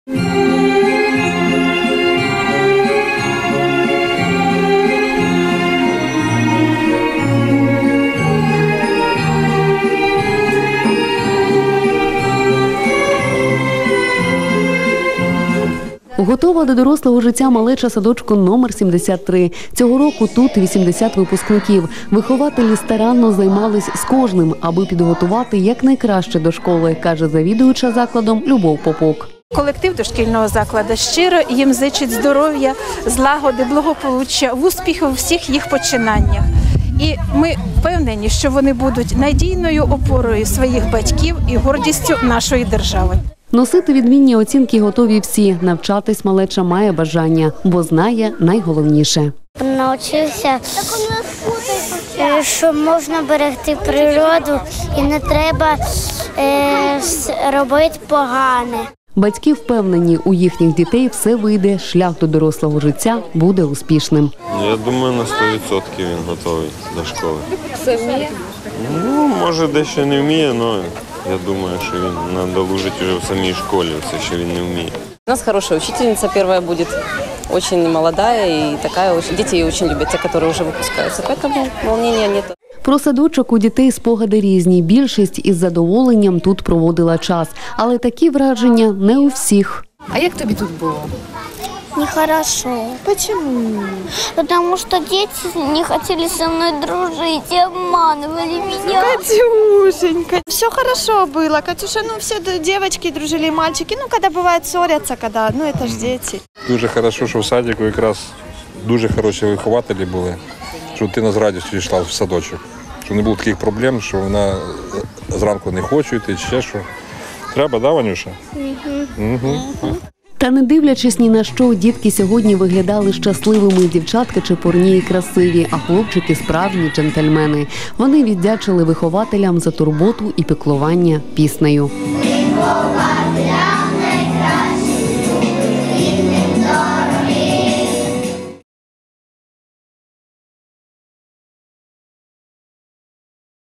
Готова до дорослого життя малеча садочку номер 73. Цього року тут 80 випускників. Вихователі старанно займались з кожним, аби підготувати якнайкраще до школи, каже завідуюча закладом Любов Попок. Колектив дошкільного закладу щиро їм зичить здоров'я, злагоди, благополуччя, успіху у всіх їх починаннях. І ми впевнені, що вони будуть надійною опорою своїх батьків і гордістю нашої держави. Носити відмінні оцінки готові всі. Навчатись малеча має бажання, бо знає найголовніше. Навчився, що можна берегти природу і не треба робити погане. Батьки впевнені, у їхніх дітей все вийде, шлях до дорослого життя буде успішним. Я думаю, на 100% він готовий до школи. Все вміє? Ну, може, дещо не вміє, але я думаю, що він надолужить вже в самій школі все, що він не вміє. У нас хорошая учительница первая будет, очень молодая и такая, дети ее очень любят, те, которые уже выпускаются, поэтому волнения нет. Про садочок у дітей спогади різні. Більшість із задоволенням тут проводила час. Але такі враження не у всіх. А як тобі тут було? Нехорошо. Почему? Потому что дети не хотели со мной дружить и обманывали меня. Катюшенька, все хорошо было. Катюша, ну все девочки дружили, мальчики. Ну, когда бывает ссорятся, когда, ну это ж дети. Дуже хорошо, що в садику якраз дуже хороші вихователі були, що дитина з радістю йшла в садочок. Щоб не було таких проблем, що вона зранку не хоче йти, чи ще що. Треба, да, Ванюша? Угу. Та не дивлячись ні на що, дітки сьогодні виглядали щасливими. Дівчатка чепурні і красиві, а хлопчики справжні джентльмени. Вони віддячили вихователям за турботу і піклування піснею. Вихователям найкраще.